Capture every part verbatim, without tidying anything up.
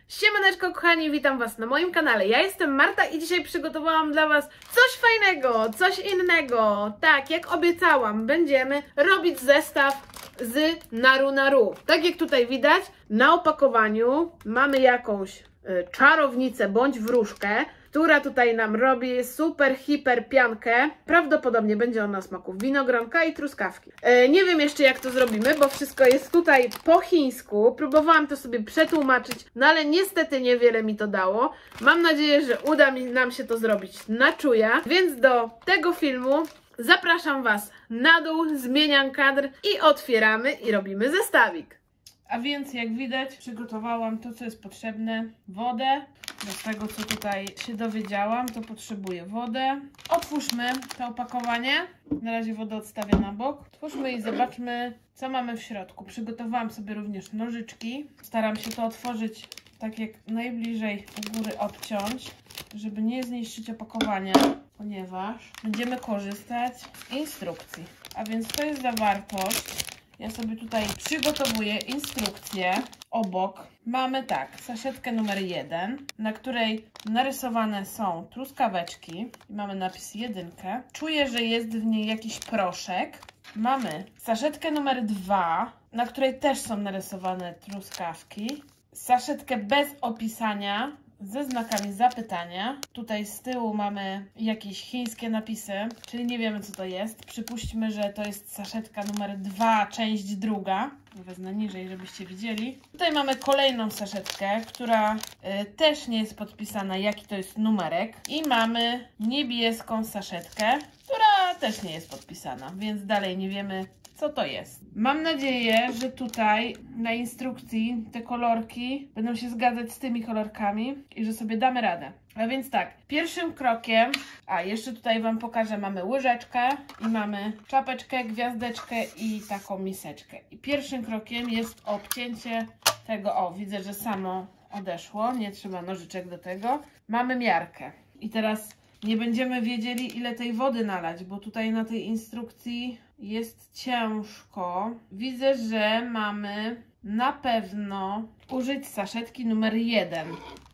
Siemaneczko kochani, witam Was na moim kanale. Ja jestem Marta i dzisiaj przygotowałam dla Was coś fajnego, coś innego. Tak, jak obiecałam, będziemy robić zestaw z Naru Naru. Tak jak tutaj widać, na opakowaniu mamy jakąś y, czarownicę bądź wróżkę, która tutaj nam robi super, hiper piankę. Prawdopodobnie będzie ona smaku winogronka i truskawki. E, nie wiem jeszcze jak to zrobimy, bo wszystko jest tutaj po chińsku. Próbowałam to sobie przetłumaczyć, no ale niestety niewiele mi to dało. Mam nadzieję, że uda mi nam się to zrobić na czuja. Więc do tego filmu zapraszam Was na dół, zmieniam kadr i otwieramy i robimy zestawik. A więc jak widać przygotowałam to, co jest potrzebne. Wodę. Z tego, co tutaj się dowiedziałam, to potrzebuję wodę. Otwórzmy to opakowanie. Na razie wodę odstawię na bok. Otwórzmy i zobaczmy, co mamy w środku. Przygotowałam sobie również nożyczki. Staram się to otworzyć tak jak najbliżej u góry obciąć, żeby nie zniszczyć opakowania, ponieważ będziemy korzystać z instrukcji. A więc to jest zawartość. Ja sobie tutaj przygotowuję instrukcję. Obok mamy tak, saszetkę numer jeden, na której narysowane są truskaweczki. Mamy napis jedynkę. Czuję, że jest w niej jakiś proszek. Mamy saszetkę numer dwa, na której też są narysowane truskawki. Saszetkę bez opisania, ze znakami zapytania. Tutaj z tyłu mamy jakieś chińskie napisy, czyli nie wiemy, co to jest. Przypuśćmy, że to jest saszetka numer dwa, część druga. Wezmę niżej, żebyście widzieli. Tutaj mamy kolejną saszetkę, która y, też nie jest podpisana, jaki to jest numerek. I mamy niebieską saszetkę, która też nie jest podpisana, więc dalej nie wiemy, co to jest. Mam nadzieję, że tutaj na instrukcji te kolorki będą się zgadzać z tymi kolorkami i że sobie damy radę. A więc tak, pierwszym krokiem, a jeszcze tutaj Wam pokażę, mamy łyżeczkę i mamy czapeczkę, gwiazdeczkę i taką miseczkę. I pierwszym krokiem jest obcięcie tego, o widzę, że samo odeszło, nie trzeba nożyczek do tego. Mamy miarkę i teraz nie będziemy wiedzieli, ile tej wody nalać, bo tutaj na tej instrukcji jest ciężko. Widzę, że mamy na pewno użyć saszetki numer jeden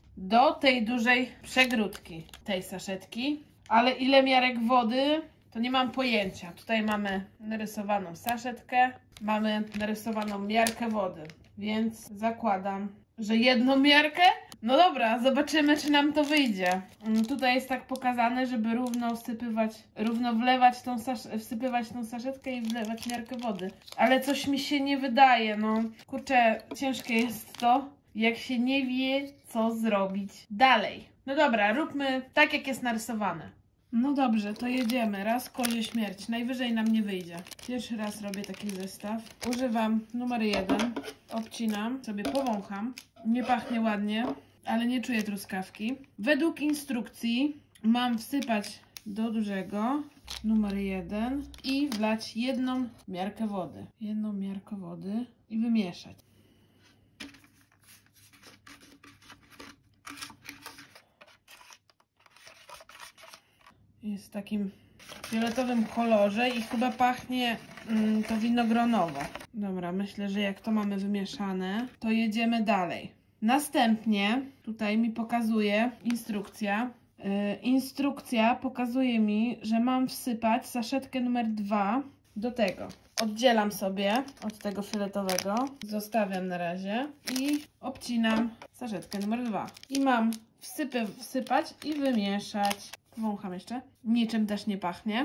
do tej dużej przegródki tej saszetki, ale ile miarek wody, to nie mam pojęcia. Tutaj mamy narysowaną saszetkę, mamy narysowaną miarkę wody, więc zakładam, że jedną miarkę. No dobra, zobaczymy, czy nam to wyjdzie. Tutaj jest tak pokazane, żeby równo wsypywać, równo wlewać tą, wsypywać tą saszetkę i wlewać miarkę wody. Ale coś mi się nie wydaje, no. Kurczę, ciężkie jest to, jak się nie wie, co zrobić dalej. No dobra, róbmy tak, jak jest narysowane. No dobrze, to jedziemy. Raz kozie śmierć. Najwyżej nam nie wyjdzie. Pierwszy raz robię taki zestaw. Używam numer jeden. Obcinam, sobie powącham. Nie pachnie ładnie, ale nie czuję truskawki. Według instrukcji mam wsypać do dużego numer jeden i wlać jedną miarkę wody. Jedną miarkę wody i wymieszać. Jest w takim fioletowym kolorze i chyba pachnie mm, to winogronowo. Dobra, myślę, że jak to mamy wymieszane, to jedziemy dalej. Następnie tutaj mi pokazuje instrukcja. Yy, instrukcja pokazuje mi, że mam wsypać saszetkę numer dwa do tego. Oddzielam sobie od tego fioletowego, zostawiam na razie i obcinam saszetkę numer dwa. I mam wsypy, wsypać i wymieszać. Wącham jeszcze. Niczym też nie pachnie.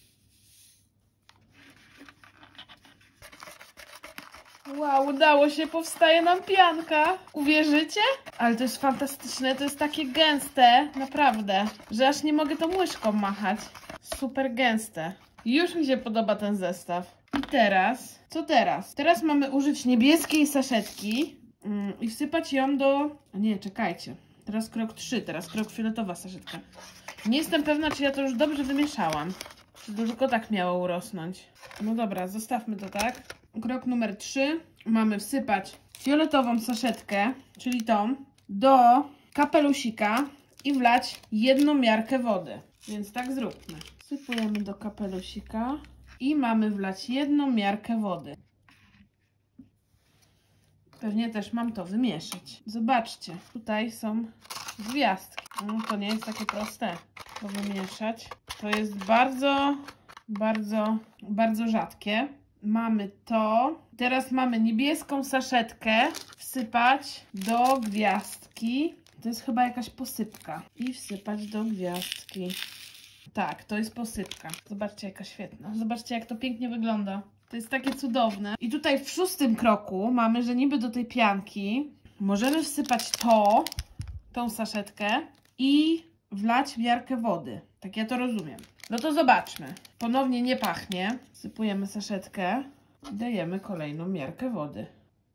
Wow, udało się, powstaje nam pianka. Uwierzycie? Ale to jest fantastyczne, to jest takie gęste, naprawdę, że aż nie mogę tą łyżką machać. Super gęste. Już mi się podoba ten zestaw. I teraz, co teraz? Teraz mamy użyć niebieskiej saszetki mm, i wsypać ją do... A nie, czekajcie. Teraz krok trzy, teraz krok fioletowa saszetka. Nie jestem pewna, czy ja to już dobrze wymieszałam. Czy to tylko tak miało urosnąć. No dobra, zostawmy to tak. Krok numer trzy. Mamy wsypać fioletową saszetkę, czyli tą, do kapelusika i wlać jedną miarkę wody. Więc tak zróbmy. Wsypujemy do kapelusika i mamy wlać jedną miarkę wody. pewnie też mam to wymieszać. Zobaczcie, tutaj są gwiazdki. No, to nie jest takie proste to wymieszać. To jest bardzo, bardzo, bardzo rzadkie. Mamy to. Teraz mamy niebieską saszetkę. Wsypać do gwiazdki. To jest chyba jakaś posypka. I wsypać do gwiazdki. Tak, to jest posypka. Zobaczcie, jaka świetna. Zobaczcie, jak to pięknie wygląda. To jest takie cudowne. I tutaj w szóstym kroku mamy, że niby do tej pianki możemy wsypać to, tą saszetkę i wlać miarkę wody. Tak ja to rozumiem. No to zobaczmy. Ponownie nie pachnie. Wsypujemy saszetkę i dajemy kolejną miarkę wody.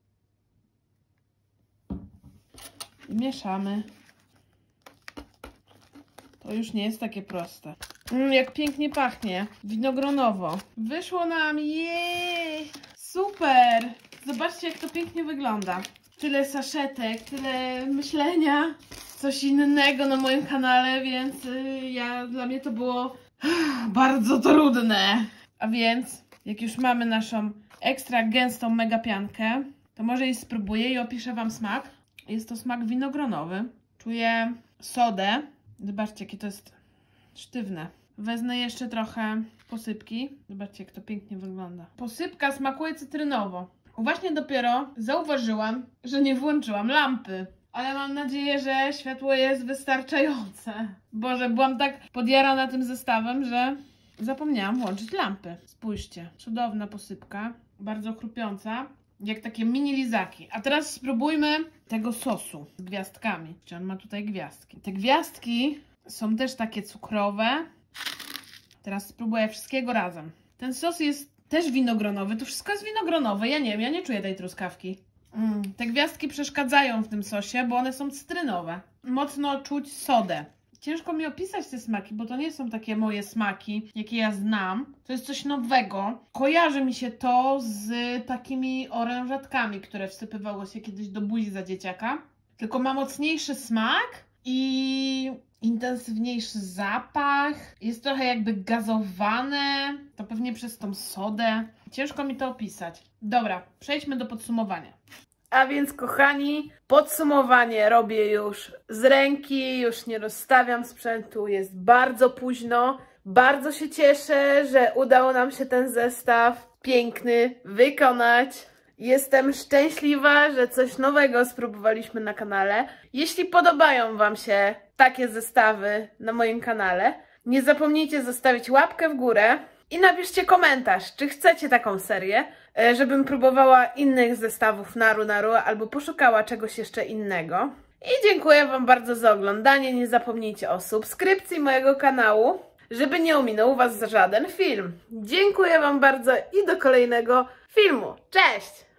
I mieszamy. To już nie jest takie proste. Mm, jak pięknie pachnie. Winogronowo. Wyszło nam. Jej! Super! Zobaczcie, jak to pięknie wygląda. Tyle saszetek, tyle myślenia. Coś innego na moim kanale, więc y, ja, dla mnie to było bardzo trudne. A więc, jak już mamy naszą ekstra gęstą mega piankę, to może jej spróbuję i opiszę wam smak. Jest to smak winogronowy. Czuję sodę. Zobaczcie, jakie to jest sztywne. Wezmę jeszcze trochę posypki. Zobaczcie, jak to pięknie wygląda. Posypka smakuje cytrynowo. Właśnie dopiero zauważyłam, że nie włączyłam lampy. Ale mam nadzieję, że światło jest wystarczające. Boże, byłam tak podjarana tym zestawem, że zapomniałam włączyć lampy. Spójrzcie, cudowna posypka. Bardzo chrupiąca. Jak takie mini lizaki. A teraz spróbujmy tego sosu z gwiazdkami. Czy on ma tutaj gwiazdki? Te gwiazdki są też takie cukrowe. Teraz spróbuję wszystkiego razem. Ten sos jest też winogronowy. To wszystko jest winogronowe. Ja nie wiem, ja nie czuję tej truskawki. Mm, te gwiazdki przeszkadzają w tym sosie, bo one są cytrynowe. Mocno czuć sodę. Ciężko mi opisać te smaki, bo to nie są takie moje smaki, jakie ja znam. To jest coś nowego. Kojarzy mi się to z takimi orężatkami, które wsypywało się kiedyś do buzi za dzieciaka. Tylko ma mocniejszy smak i intensywniejszy zapach. Jest trochę jakby gazowane. To pewnie przez tą sodę. Ciężko mi to opisać. Dobra, przejdźmy do podsumowania. A więc, kochani, podsumowanie robię już z ręki, już nie rozstawiam sprzętu, jest bardzo późno. Bardzo się cieszę, że udało nam się ten zestaw piękny wykonać. Jestem szczęśliwa, że coś nowego spróbowaliśmy na kanale. Jeśli podobają wam się takie zestawy na moim kanale, nie zapomnijcie zostawić łapkę w górę i napiszcie komentarz, czy chcecie taką serię, żebym próbowała innych zestawów naru naru albo poszukała czegoś jeszcze innego. I dziękuję wam bardzo za oglądanie. Nie zapomnijcie o subskrypcji mojego kanału, żeby nie ominął was żaden film. Dziękuję wam bardzo i do kolejnego filmu. Cześć!